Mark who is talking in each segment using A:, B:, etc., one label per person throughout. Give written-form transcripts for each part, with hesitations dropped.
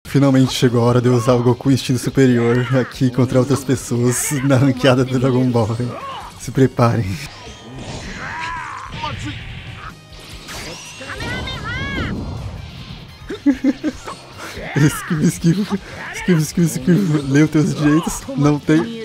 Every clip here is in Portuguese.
A: Finalmente chegou a hora de eu usar o Goku instinto superior aqui contra outras pessoas na ranqueada do Dragon Ball. Se preparem. Esquiva. Lê os teus direitos. Não tem.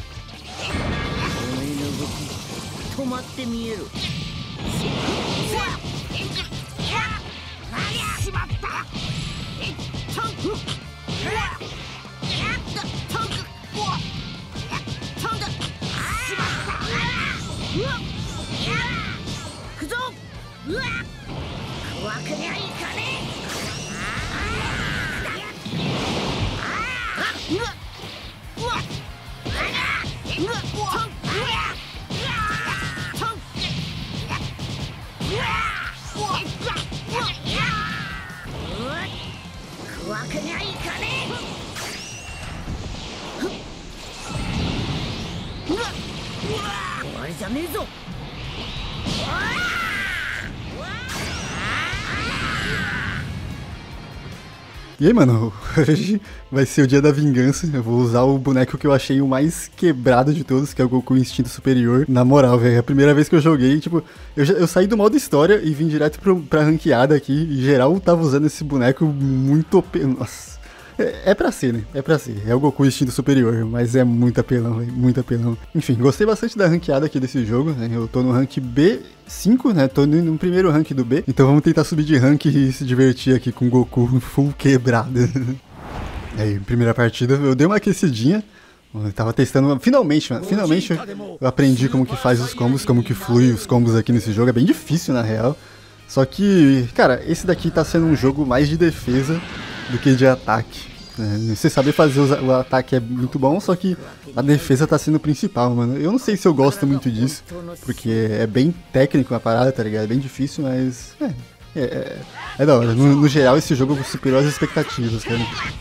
A: E aí, mano, hoje vai ser o dia da vingança. Eu vou usar o boneco que eu achei o mais quebrado de todos, que é o Goku Instinto Superior. Na moral, velho, é a primeira vez que eu joguei, tipo, eu saí do modo história e vim direto pra ranqueada aqui. E geral tava usando esse boneco muito OP. Nossa. É pra ser, né? É pra ser. É o Goku Instinto Superior, mas é muito apelão, velho. Muito apelão. Enfim, gostei bastante da ranqueada aqui desse jogo, né? Eu tô no rank B5, né? Tô no primeiro rank do B. Então vamos tentar subir de rank e se divertir aqui com o Goku full quebrado. Aí, primeira partida, eu dei uma aquecidinha. Eu tava testando, finalmente, mano, finalmente eu aprendi como que faz os combos, como que flui os combos aqui nesse jogo. É bem difícil, na real. Só que, cara, esse daqui tá sendo um jogo mais de defesa do que de ataque. Você saber fazer o ataque é muito bom, só que a defesa tá sendo o principal, mano. Eu não sei se eu gosto muito disso, porque é bem técnico a parada, tá ligado? É bem difícil, mas é da hora. No geral, esse jogo superou as expectativas, cara.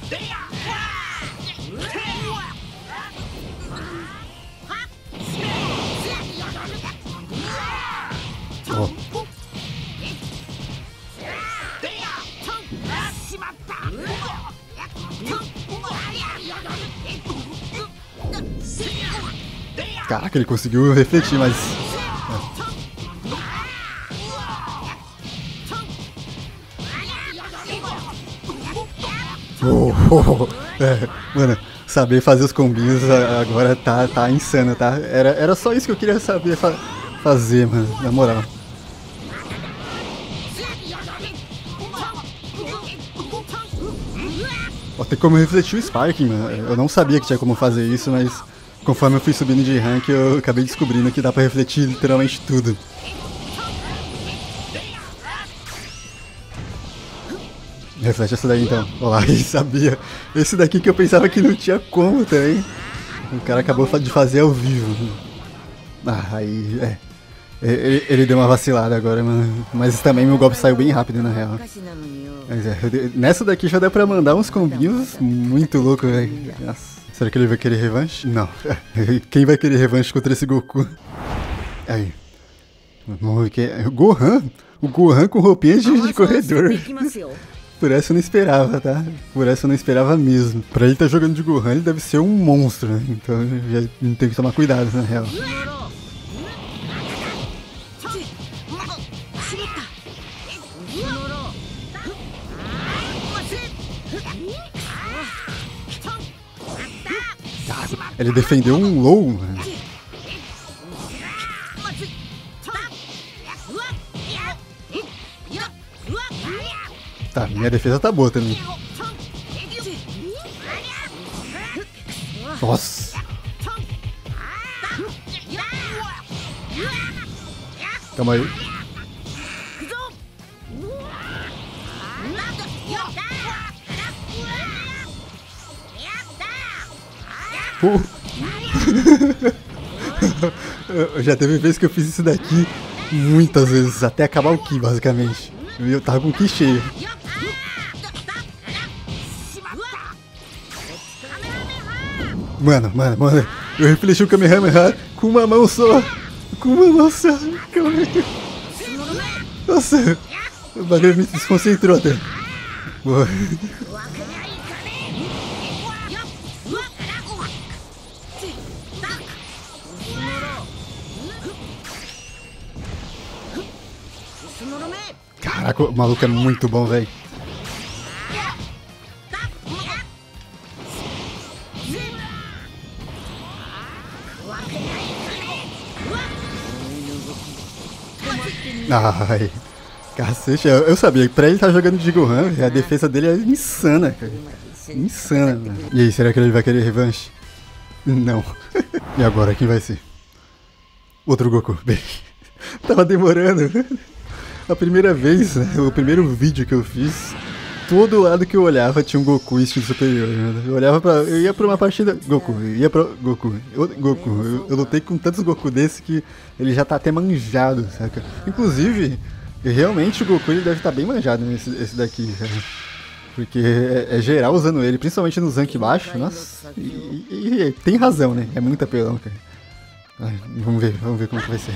A: Ó. Caraca, ele conseguiu refletir, mas... Mano, saber fazer os combinhos agora tá insano, tá? Era só isso que eu queria saber fazer, mano, na moral. Ó, tem como refletir o Sparking, mano. Eu não sabia que tinha como fazer isso, mas... Conforme eu fui subindo de rank, eu acabei descobrindo que dá pra refletir literalmente tudo. Reflete essa daí então. Olha lá, ele sabia. Esse daqui que eu pensava que não tinha como também. O cara acabou de fazer ao vivo. Ah, aí... Ele deu uma vacilada agora, mano. Mas também meu golpe saiu bem rápido, na real. Mas nessa daqui já dá pra mandar uns combinhos muito loucos, velho. Nossa. Será que ele vai querer revanche? Não. Quem vai querer revanche contra esse Goku? Aí. Gohan? O Gohan com roupinha de corredor. Por essa eu não esperava, tá? Por essa eu não esperava mesmo. Pra ele tá jogando de Gohan, ele deve ser um monstro, né? Então já tem que tomar cuidado, na real. Ele defendeu um low, mano. Tá, minha defesa tá boa também. Nossa. Calma aí. Já teve vez que eu fiz isso daqui muitas vezes, até acabar o Ki, basicamente. Eu tava com o Ki cheio. Mano, eu refleti o Kamehameha com uma mão só. Calma aí. Nossa, o bagulho me desconcentrou até. Boa. Caraca, o maluco é muito bom, velho. Ai, cacete, eu sabia que pra ele estar jogando de Gohan, a defesa dele é insana, cara. Insana, mano. E aí, será que ele vai querer revanche? Não. E agora, quem vai ser? Outro Goku. Bem, tava demorando. A primeira vez, né, o primeiro vídeo que eu fiz, todo lado que eu olhava tinha um Goku estilo superior. Né? Eu ia pra uma partida, Goku, ia pra Goku, Goku. Eu lutei com tantos Goku desse que ele já tá até manjado, saca? Inclusive, realmente o Goku ele deve estar bem manjado esse daqui, cara. Porque é geral usando ele, principalmente no rank baixo, nossa. E tem razão, né? É muito apelão, cara. Ai, vamos ver como que vai ser.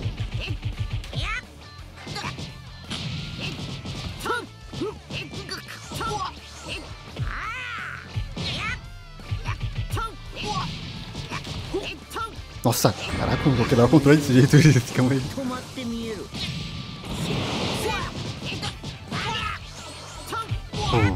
A: Nossa, caraca, eu vou quebrar o controle desse jeito. Calma aí. Oh.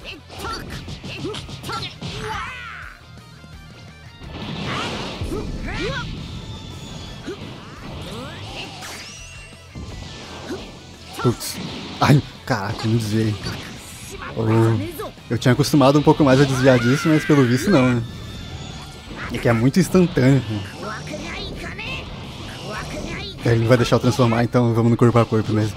A: Putz. Ai, caraca, me desviei. Oh. Eu tinha acostumado um pouco mais a desviar disso, mas pelo visto não, né? É que é muito instantâneo. Ele não vai deixar eu transformar, então vamos no corpo a corpo mesmo.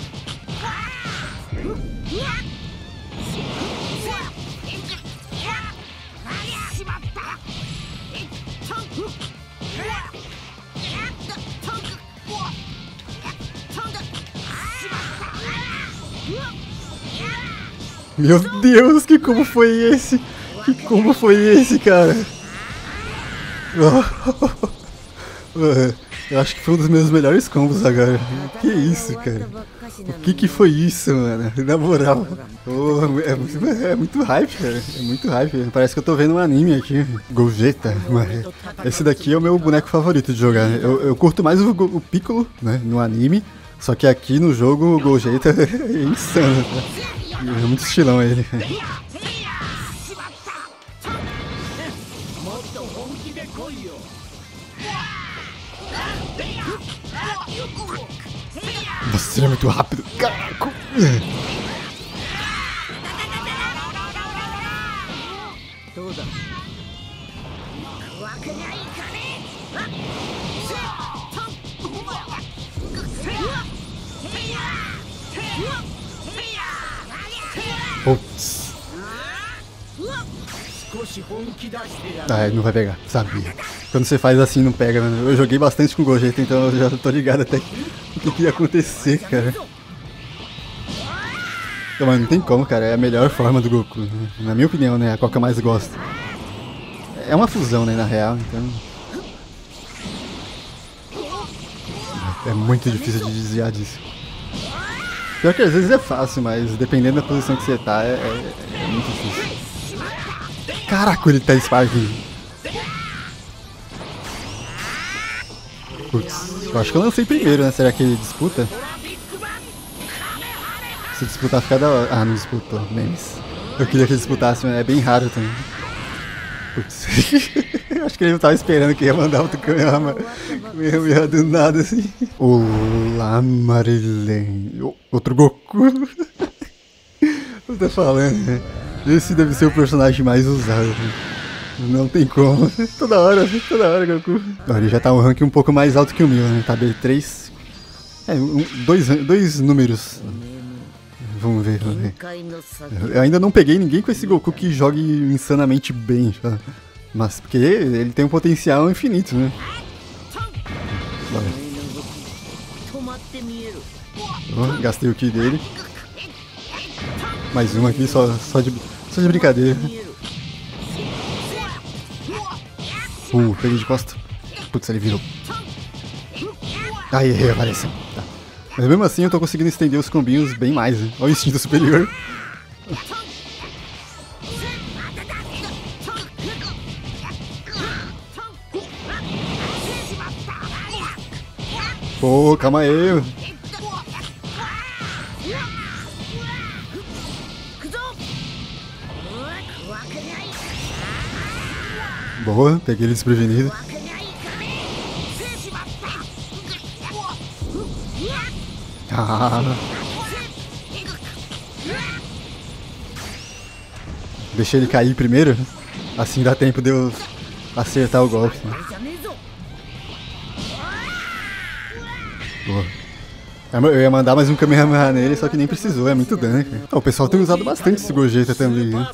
A: Meu Deus, que combo foi esse? Que combo foi esse, cara? Eu acho que foi um dos meus melhores combos agora. Que isso, cara? O que foi isso, mano? Na moral. Oh, é muito hype, cara. É muito hype. Parece que eu tô vendo um anime aqui. Gogeta. Esse daqui é o meu boneco favorito de jogar. Eu curto mais o Piccolo, né? No anime. Só que aqui no jogo o Gogeta é insano, cara. É muito estilão ele. Nossa, ele é muito rápido. Caraca. Putz. Ah, ele não vai pegar, sabia. Quando você faz assim, não pega, mano. Eu joguei bastante com o Gogeta, então eu já tô ligado até o que ia acontecer, cara. Então, mano, não tem como, cara. É a melhor forma do Goku, né? Na minha opinião, né? A qual que eu mais gosto. É uma fusão, né, na real, então... É muito difícil de desviar disso. Pior que às vezes é fácil, mas dependendo da posição que você tá, é muito difícil. Caraca, ele tá Spark. Putz, eu acho que eu lancei primeiro, né? Será que ele disputa? Se disputar fica da hora. Ah, não disputou, memes. Eu queria que ele disputasse, mas é bem raro também. Putz. Acho que ele não tava esperando que ia mandar outro Kamehameha do nada assim. Olá, Marilene. Outro Goku. Eu tô falando, né? Esse deve ser o personagem mais usado. Né? Não tem como. Toda hora, Goku. Olha, ele já tá um rank um pouco mais alto que o meu, né? Tá B3. É, dois números. Vamos ver. Eu ainda não peguei ninguém com esse Goku que jogue insanamente bem, tá? Mas porque ele tem um potencial infinito, né? Oh, gastei o ki dele. Mais uma aqui, só de brincadeira. Peguei de costa. Putz, ele virou. Aí, apareceu. Tá. Mas mesmo assim eu tô conseguindo estender os combinhos bem mais, né? Olha o instinto superior. Pô, calma aí. Boa, peguei ele desprevenido. Ah. Deixei ele cair primeiro. Assim dá tempo de eu acertar o golpe. Né? Boa. Eu ia mandar mais um Kamehameha nele, só que nem precisou, é muito dano, cara. O pessoal tem usado bastante esse Gogeta também, né?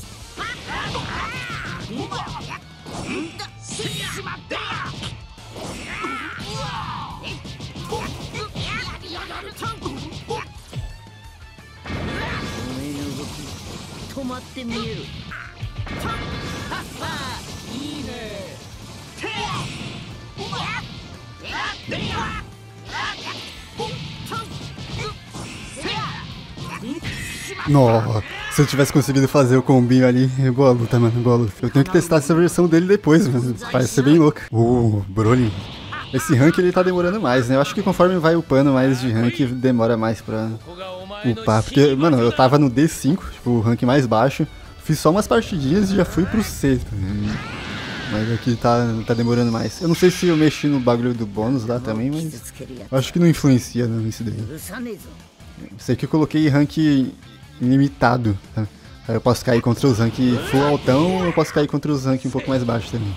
A: Nossa, se eu tivesse conseguido fazer o combinho ali, boa luta, mano, boa luta. Eu tenho que testar essa versão dele depois, mano. Parece ser bem louca. Broly. Esse rank ele tá demorando mais, né? Eu acho que conforme vai upando mais de rank, demora mais pra upar. Porque, mano, eu tava no D5, tipo, o rank mais baixo. Fiz só umas partidinhas e já fui pro C. Mas aqui tá demorando mais. Eu não sei se eu mexi no bagulho do bônus lá também, mas eu acho que não influencia nisso daí. Sei que eu coloquei rank ilimitado, tá? Aí eu posso cair contra os rank full altão ou eu posso cair contra os rank um pouco mais baixos também.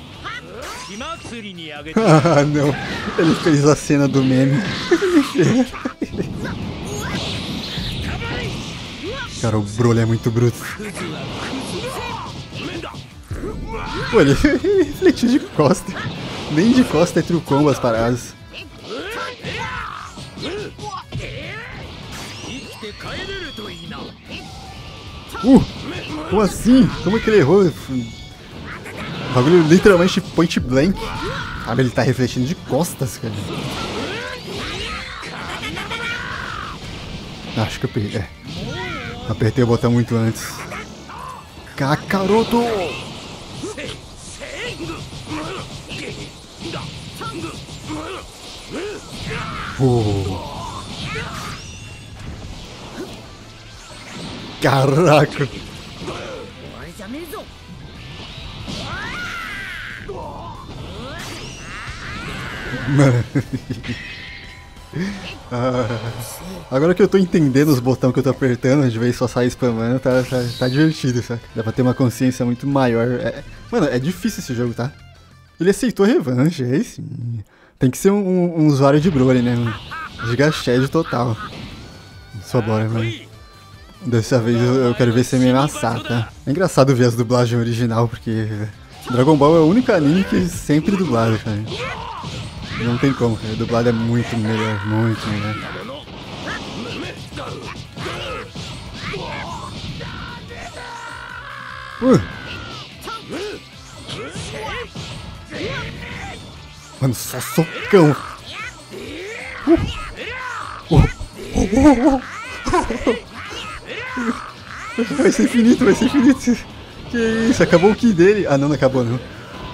A: Ah, não. Ele fez a cena do meme. Cara, o Broly é muito bruto. Pô, ele refletiu de costa. Nem de costa é true combo as paradas. Como assim? Como é que ele errou? O bagulho literalmente point blank. Ah, ele tá refletindo de costas, cara. Acho que eu peguei. É. Apertei o botão muito antes. Kakaroto! Caraca! Mano. Agora que eu tô entendendo os botões que eu tô apertando, de vez só sair spamando, tá divertido, saca? Dá pra ter uma consciência muito maior. Mano, é difícil esse jogo, tá? Ele aceitou revanche, é isso. Tem que ser um usuário de Broly, né? Giga Shed total. Só bora, mano. Dessa vez eu quero ver você me amassar, tá? É engraçado ver as dublagens original, porque Dragon Ball é o único anime que sempre dublado, cara. Não tem como, cara. Dublado é muito melhor, muito melhor. Mano, só socão. Vai ser infinito, vai ser infinito. Que isso, acabou o ki dele. Ah, não, não acabou não.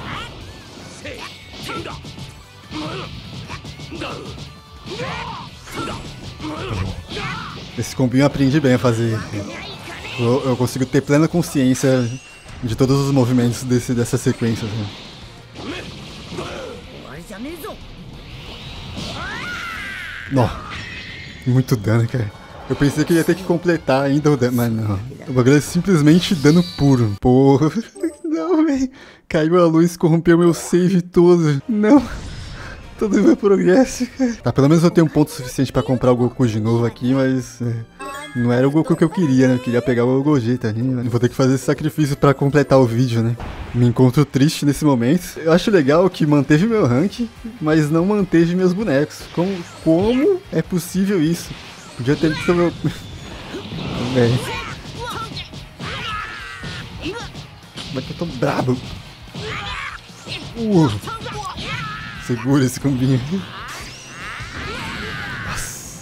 A: Esse combinho eu aprendi bem a fazer. Eu consigo ter plena consciência de todos os movimentos dessa sequência. Assim. Nó, muito dano, cara. Eu pensei que eu ia ter que completar ainda o dano, mas não. O bagulho é simplesmente dano puro. Porra. Não, velho. Caiu a luz, corrompeu meu save todo. Não. Todo o meu progresso. Tá, pelo menos eu tenho um ponto suficiente pra comprar o Goku de novo aqui, mas... não era o Goku que eu queria, né? Eu queria pegar o Gogeta ali, mano. Vou ter que fazer esse sacrifício pra completar o vídeo, né? Me encontro triste nesse momento. Eu acho legal que manteve meu rank, mas não manteve meus bonecos. Como é possível isso? Podia ter visto meu... Velho. Como é que eu tô brabo? Segura esse combinho. Nossa.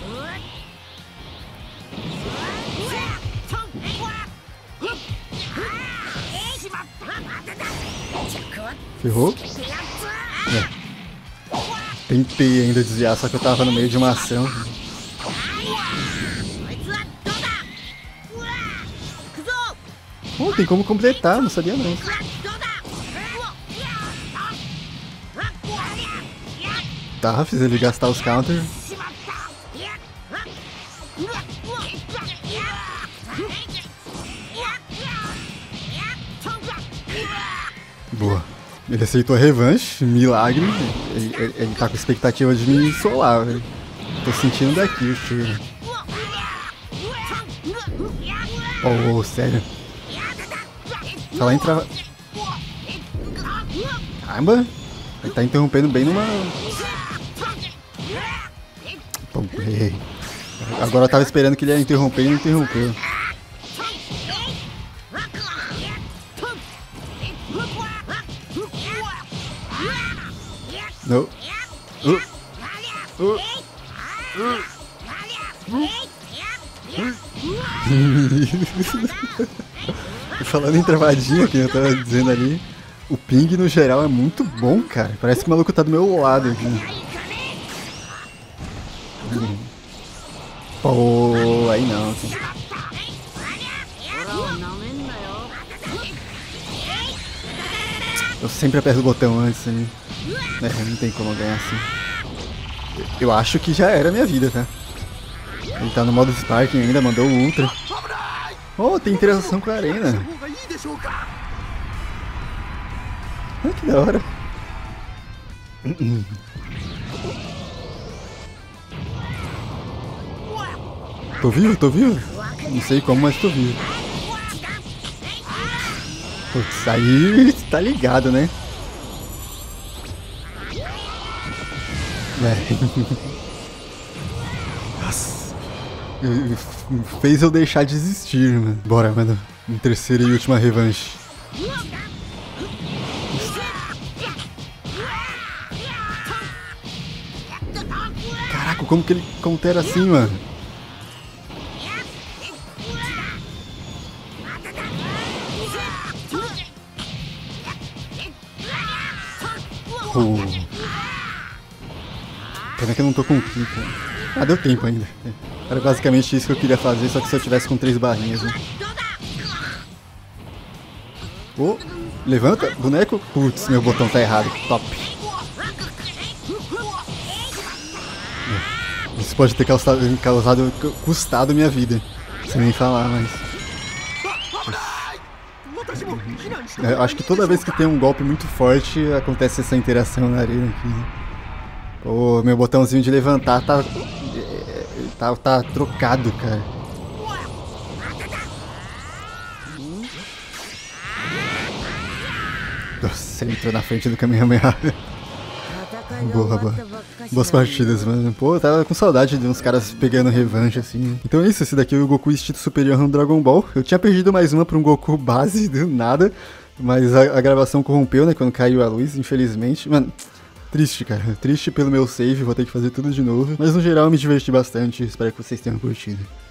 A: Ferrou? Tentei ainda desviar, só que eu tava no meio de uma ação. Tem como completar, não sabia não. Tá, fiz ele gastar os counters. Boa. Ele aceitou a revanche, milagre. Ele tá com expectativa de me solar, velho. Tô sentindo daqui o cheiro. Oh, sério. Falar em trava... Caramba. Ele tá interrompendo bem numa... Pô, errei. Agora eu tava esperando que ele ia interromper e não interrompeu. Não. Falando em travadinha, que eu tava dizendo ali, o ping no geral é muito bom, cara. Parece que o maluco tá do meu lado aqui. Pô, aí não, assim. Eu sempre aperto o botão antes, assim. Não tem como ganhar assim. Eu acho que já era a minha vida, tá? Ele tá no modo Sparking ainda, mandou o Ultra. Oh, tem interação com a arena. Ah, que da hora. Tô vivo, tô vivo? Não sei como, mas tô vivo. Putz, aí tá ligado, né? Nossa. Fez eu deixar de existir, mano. Bora, mano. Terceira e última revanche. Caraca, como que ele countera assim, mano? Pena que eu não tô com kick, cara. Ah, deu tempo ainda. Era basicamente isso que eu queria fazer, só que se eu tivesse com 3 barrinhas, né? Oh, levanta, boneco. Putz, meu botão tá errado. Top. Isso pode ter custado minha vida. Sem nem falar, mas... Eu acho que toda vez que tem um golpe muito forte, acontece essa interação na arena aqui. Pô, meu botãozinho de levantar tá trocado, cara. Nossa, ele entrou na frente do Kamehameha. Boa. Boas partidas, mano. Pô, eu tava com saudade de uns caras pegando revanche, assim. Então é isso, esse daqui é o Goku Instinto Superior no Dragon Ball. Eu tinha perdido mais uma pra um Goku base, do nada. Mas a gravação corrompeu, né, quando caiu a luz, infelizmente. Mano, triste, cara. Triste pelo meu save, vou ter que fazer tudo de novo. Mas no geral eu me diverti bastante, espero que vocês tenham curtido.